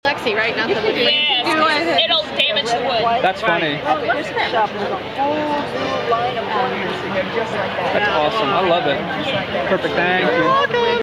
Lexi, right? Not the wood. Yes, it'll damage the wood. That's funny. That's awesome. I love it. Perfect. Thank you.